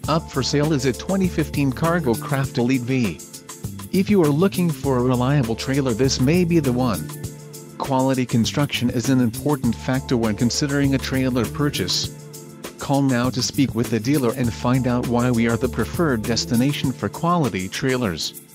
Up for sale is a 2015 Cargo Craft Elite V. If you are looking for a reliable trailer, this may be the one. Quality construction is an important factor when considering a trailer purchase. Call now to speak with the dealer and find out why we are the preferred destination for quality trailers.